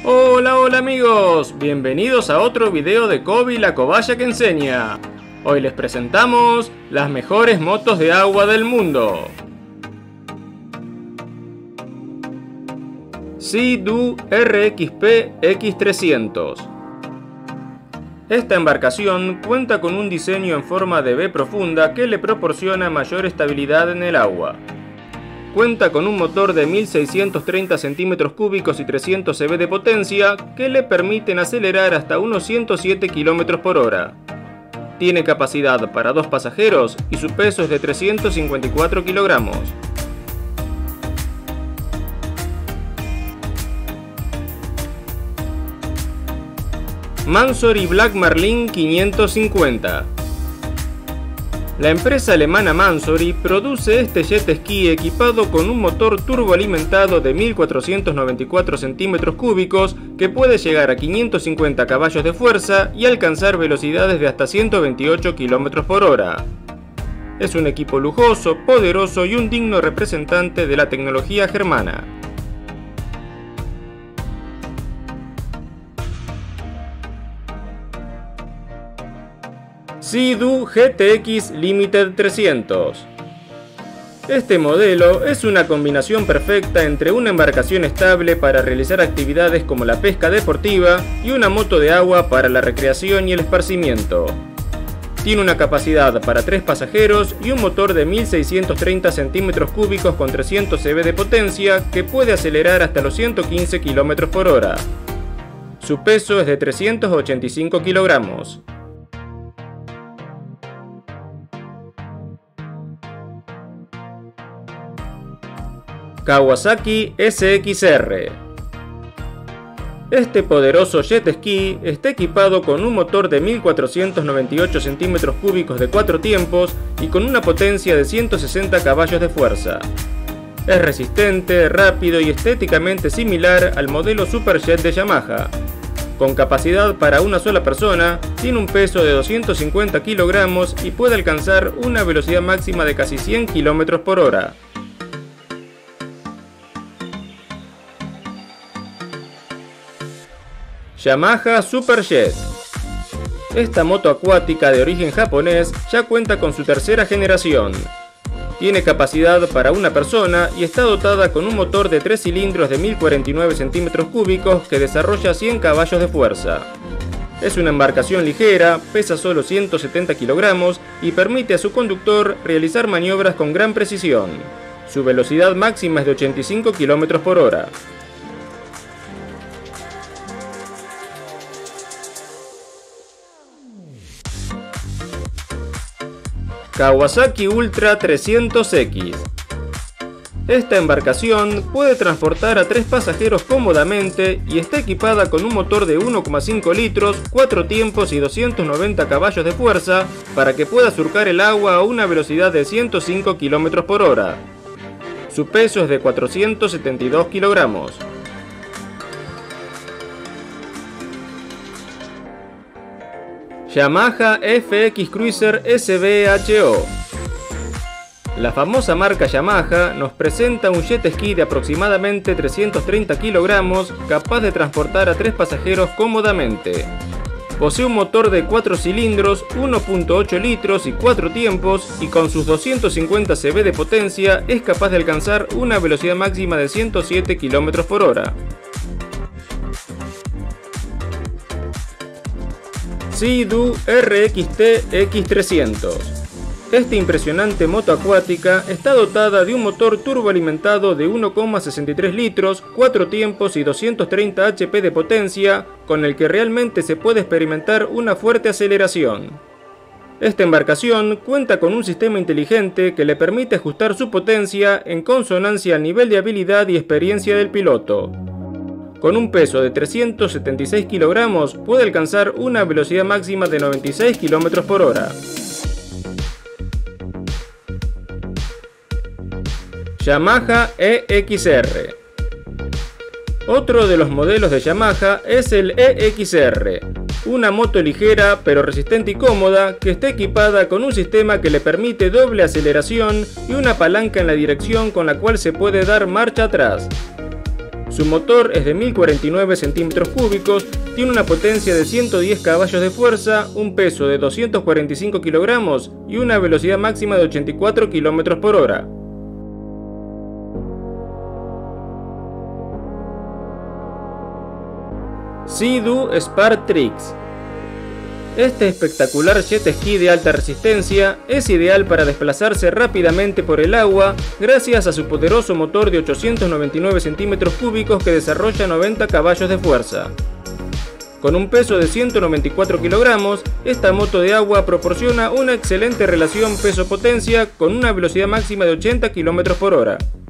Hola amigos, bienvenidos a otro video de Kobi la cobaya que enseña. Hoy les presentamos las mejores motos de agua del mundo. Sea-Doo RXP X300. Esta embarcación cuenta con un diseño en forma de V profunda que le proporciona mayor estabilidad en el agua. Cuenta con un motor de 1630 centímetros cúbicos y 300 cb de potencia que le permiten acelerar hasta unos 107 km por hora. Tiene capacidad para 2 pasajeros y su peso es de 354 kilogramos. Mansory Black Marlin 550. La empresa alemana Mansory produce este jet ski equipado con un motor turboalimentado de 1494 centímetros cúbicos que puede llegar a 550 caballos de fuerza y alcanzar velocidades de hasta 128 km por hora. Es un equipo lujoso, poderoso y un digno representante de la tecnología germana. Sea-Doo GTX Limited 300. Este modelo es una combinación perfecta entre una embarcación estable para realizar actividades como la pesca deportiva y una moto de agua para la recreación y el esparcimiento. Tiene una capacidad para 3 pasajeros y un motor de 1630 centímetros cúbicos con 300 cb de potencia que puede acelerar hasta los 115 km por hora. Su peso es de 385 kilogramos. Kawasaki SXR. Este poderoso jet ski está equipado con un motor de 1498 centímetros cúbicos de 4 tiempos y con una potencia de 160 caballos de fuerza. Es resistente, rápido y estéticamente similar al modelo Superjet de Yamaha. Con capacidad para una sola persona, tiene un peso de 250 kilogramos y puede alcanzar una velocidad máxima de casi 100 km por hora. Yamaha Superjet. Esta moto acuática de origen japonés ya cuenta con su tercera generación. Tiene capacidad para una persona y está dotada con un motor de 3 cilindros de 1049 centímetros cúbicos que desarrolla 100 caballos de fuerza. Es una embarcación ligera, pesa solo 170 kilogramos y permite a su conductor realizar maniobras con gran precisión. Su velocidad máxima es de 85 km por hora. Kawasaki Ultra 300X. Esta embarcación puede transportar a 3 pasajeros cómodamente y está equipada con un motor de 1,5 litros, 4 tiempos y 290 caballos de fuerza para que pueda surcar el agua a una velocidad de 105 km por hora. Su peso es de 472 kilogramos. Yamaha FX Cruiser SBHO. La famosa marca Yamaha nos presenta un jet ski de aproximadamente 330 kilogramos capaz de transportar a 3 pasajeros cómodamente. Posee un motor de 4 cilindros, 1.8 litros y 4 tiempos y con sus 250 cb de potencia es capaz de alcanzar una velocidad máxima de 107 km por hora. Sea-Doo RXT X300. Esta impresionante moto acuática está dotada de un motor turboalimentado de 1,63 litros, 4 tiempos y 230 HP de potencia, con el que realmente se puede experimentar una fuerte aceleración. Esta embarcación cuenta con un sistema inteligente que le permite ajustar su potencia en consonancia al nivel de habilidad y experiencia del piloto. Con un peso de 376 kilogramos puede alcanzar una velocidad máxima de 96 km por hora. Yamaha EXR. Otro de los modelos de Yamaha es el EXR, una moto ligera pero resistente y cómoda que está equipada con un sistema que le permite doble aceleración y una palanca en la dirección con la cual se puede dar marcha atrás. Su motor es de 1049 centímetros cúbicos, tiene una potencia de 110 caballos de fuerza, un peso de 245 kilogramos y una velocidad máxima de 84 kilómetros por hora. Sea-Doo Spark-Trix. Este espectacular jet ski de alta resistencia es ideal para desplazarse rápidamente por el agua gracias a su poderoso motor de 899 centímetros cúbicos que desarrolla 90 caballos de fuerza. Con un peso de 194 kilogramos, esta moto de agua proporciona una excelente relación peso-potencia con una velocidad máxima de 80 kilómetros por hora.